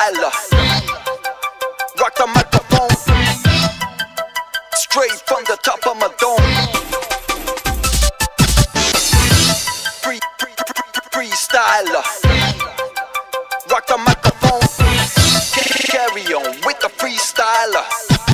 freestyler. Rock the microphone straight from the top of my dome. Freestyler. Rock the microphone. Carry on with the freestyler.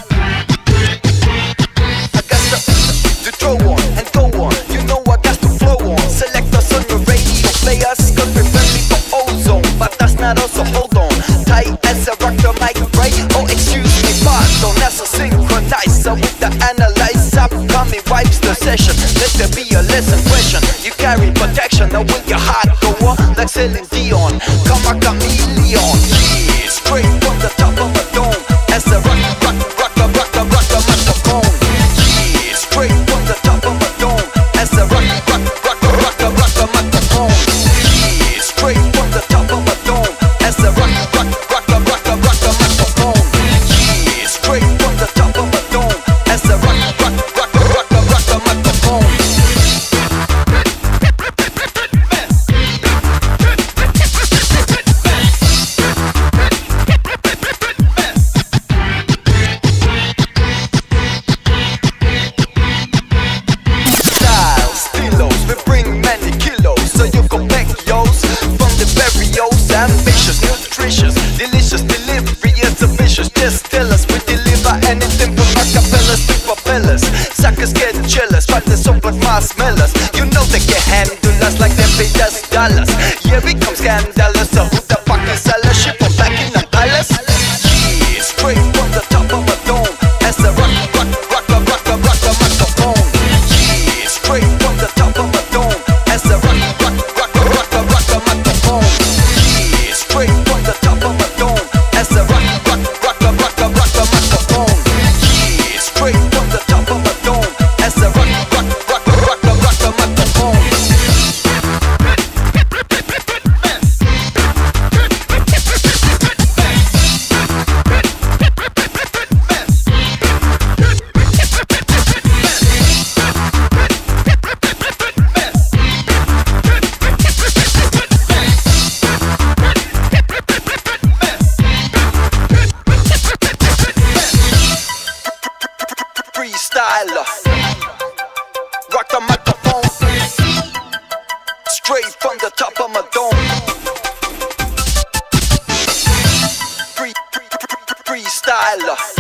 I got to throw on and go on. You know I got to flow on. Select us on your radio players, cause we're friendly for ozone. But that's not also, hold on. Tight as I rock the mic, right? Oh, excuse me, pardon. That's a synchronizer with the analyzer. Upcoming wipes the session. Let there be a lesson question. You carry protection, now will your heart go on? Like Celine Dion, come a chameleon. Yeah, straight from the top of a dome. As I rock the microphone. Yeah, straight from the top of a dome. As I rock the microphone. Yeah, straight from the top of a dome. As I rock the microphone. Yeah, straight from the top of a dome. As I rock the microphone. Ambitious, nutritious, delicious delivery is ambitious. Just tell us we deliver anything from acapellas to propellers. Suckers get jealous, but they're so like marshmallows. You know they can handle us like they pay us dollars. Yeah, we come scandalous, so who the fuck is seller? Ship from back in the palace. Yeah, straight from the top of a dome. As I rock the microphone. Yeah, straight from the top of a dome. As I rock the microphone. Straight from the top of a dome. As I rock the microphone. Yeah, straight from the top of a dome. As I rock the microphone. Freestyler. Rock the microphone straight from the top of my dome. Freestyler.